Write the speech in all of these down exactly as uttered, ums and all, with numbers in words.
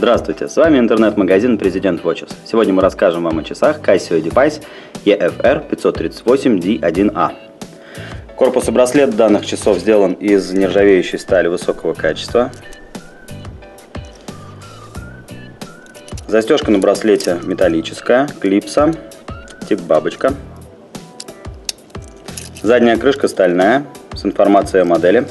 Здравствуйте, с вами интернет-магазин President Watches. Сегодня мы расскажем вам о часах Casio Device и эф эр пятьсот тридцать восемь ди один а. Корпус и браслет данных часов сделан из нержавеющей стали высокого качества. Застежка на браслете металлическая, клипса, тип бабочка. Задняя крышка стальная, с информацией о модели.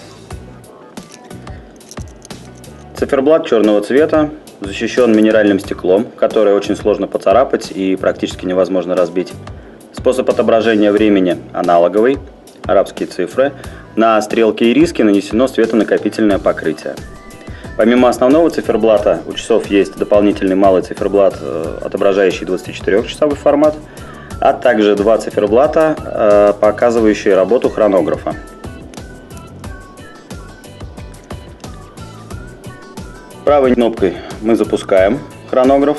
Циферблат черного цвета, защищен минеральным стеклом, которое очень сложно поцарапать и практически невозможно разбить. Способ отображения времени аналоговый, арабские цифры. На стрелки и риски нанесено светонакопительное покрытие. Помимо основного циферблата у часов есть дополнительный малый циферблат, отображающий двадцатичетырёхчасовой формат, а также два циферблата, показывающие работу хронографа. Правой кнопкой мы запускаем хронограф,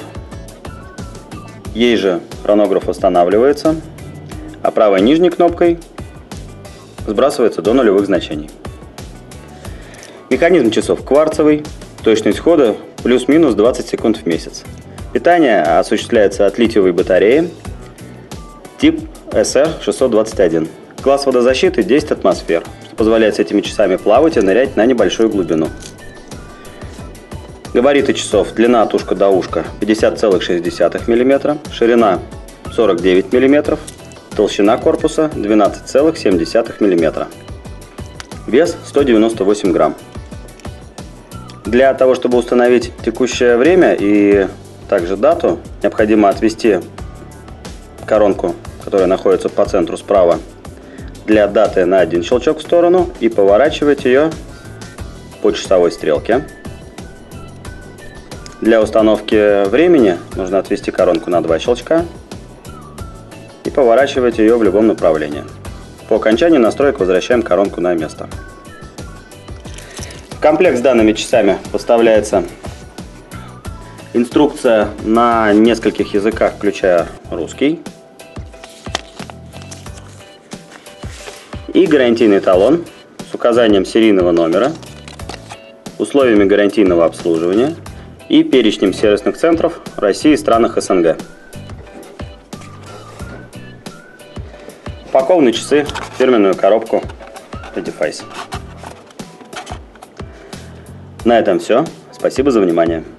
ей же хронограф останавливается, а правой нижней кнопкой сбрасывается до нулевых значений. Механизм часов кварцевый, точность хода плюс-минус двадцать секунд в месяц. Питание осуществляется от литиевой батареи, тип эс эр шестьсот двадцать один. Класс водозащиты десять атмосфер, что позволяет с этими часами плавать и нырять на небольшую глубину. Габариты часов: длина от ушка до ушка пятьдесят целых шесть десятых миллиметра, ширина сорок девять миллиметров, толщина корпуса двенадцать целых семь десятых миллиметра. Вес сто девяносто восемь грамм. Для того, чтобы установить текущее время и также дату, необходимо отвести коронку, которая находится по центру справа, для даты на один щелчок в сторону и поворачивать ее по часовой стрелке. Для установки времени нужно отвести коронку на два щелчка и поворачивать ее в любом направлении. По окончании настроек возвращаем коронку на место. В комплект с данными часами поставляется инструкция на нескольких языках, включая русский, и гарантийный талон с указанием серийного номера, условиями гарантийного обслуживания и перечнем сервисных центров России и странах эс эн гэ. Упакованы часы в фирменную коробку Edifice. На этом все. Спасибо за внимание.